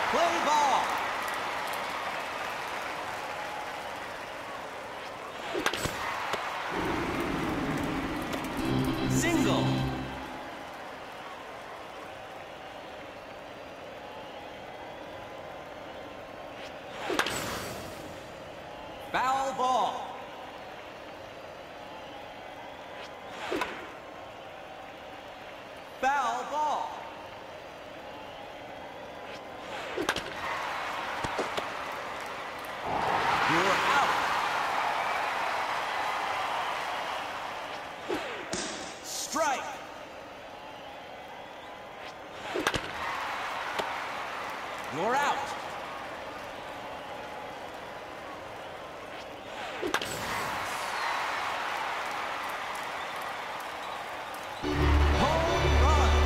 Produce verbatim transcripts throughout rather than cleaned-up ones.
Play ball. Single. Foul ball. Foul ball. You're out. Strike. You're out. Home run.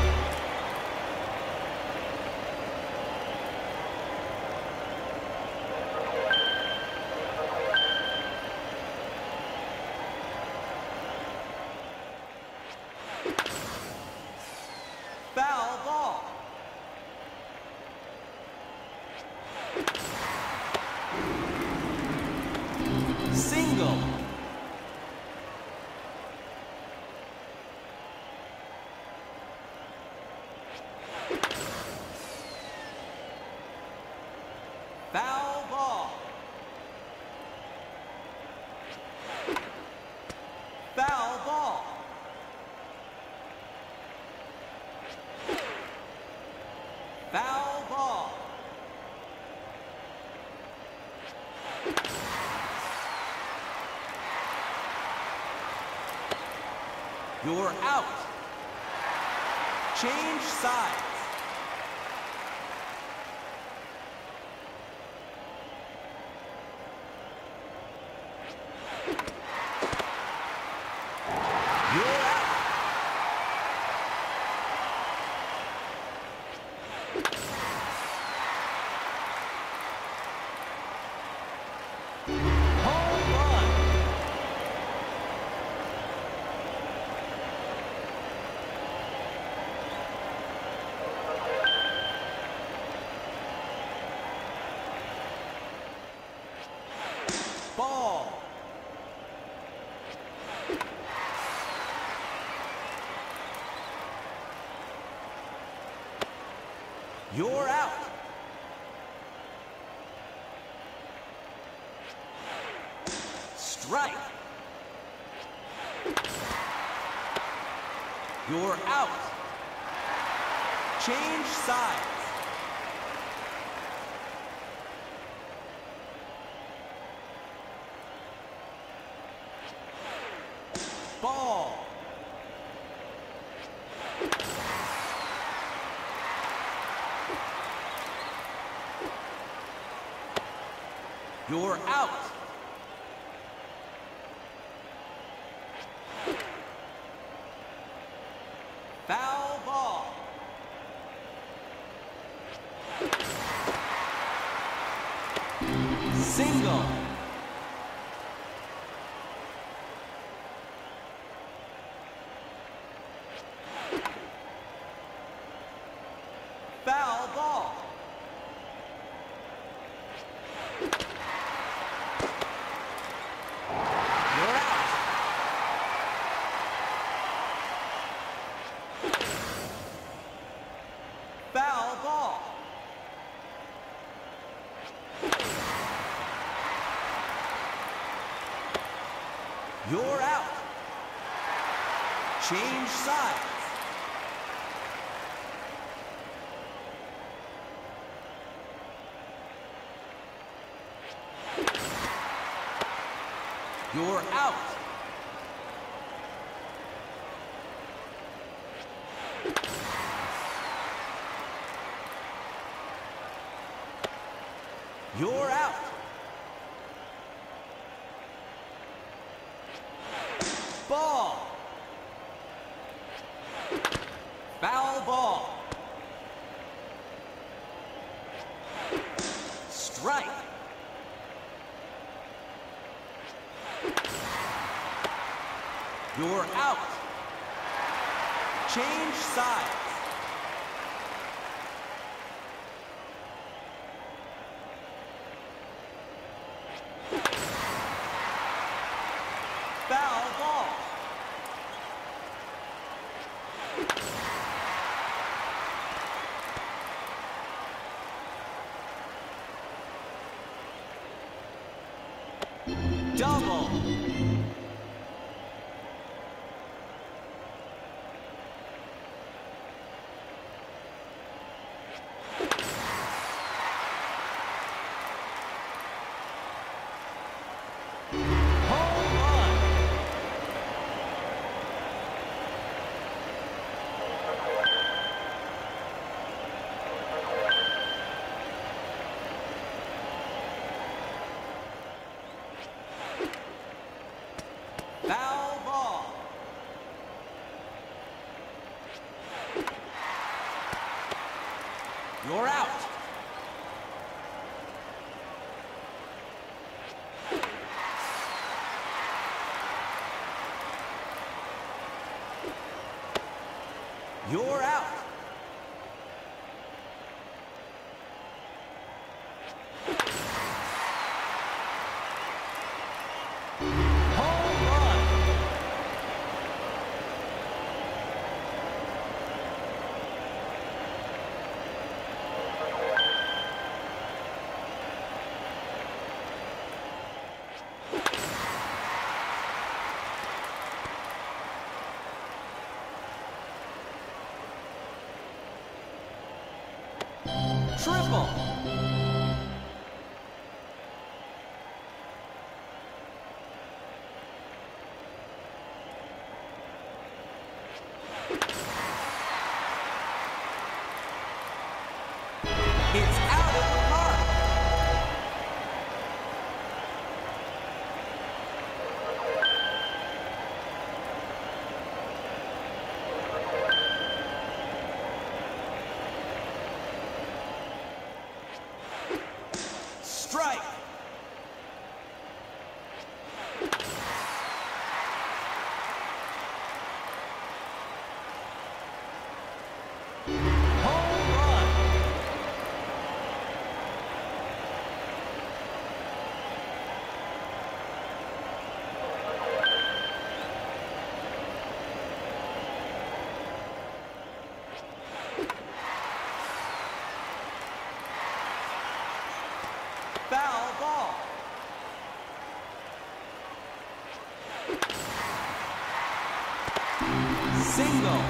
Foul ball. Single. Foul ball. Foul ball. Foul ball. You're out. Change sides. You're out. Home run. Ball. You're out. Strike. You're out. Change sides. Ball. You're out. Foul ball. Single. Foul ball. You're out. Foul ball. You're out. Change sides. You're out. You're out. Ball. Foul ball. Strike. You're out. Change sides. You're out. You're out. Home run. Triple. It's out of the park. Strike. Home run. Foul ball. Single.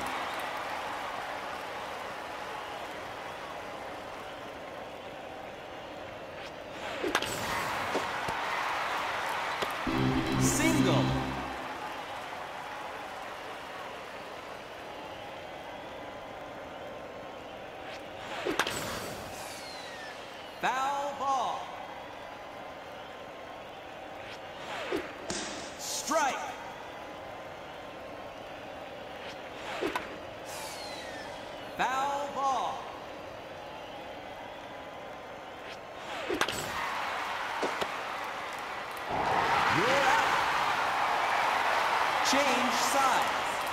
Single. Foul ball. Strike. Foul ball. You're out. Change sides.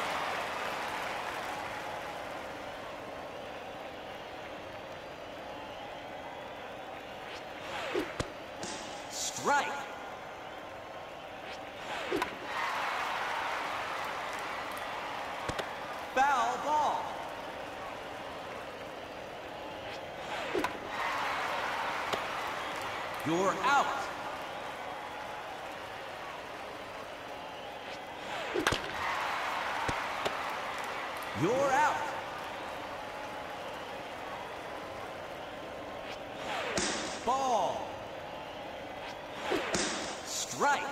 Strike. Foul ball. You're out. You're out. Ball. Strike.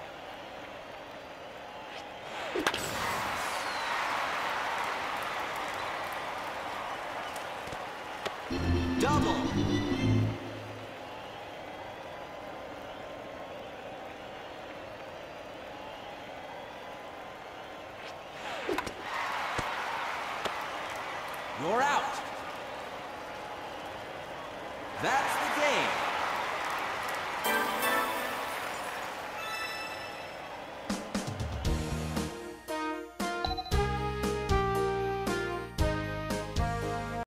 Double. You're out. That's the game.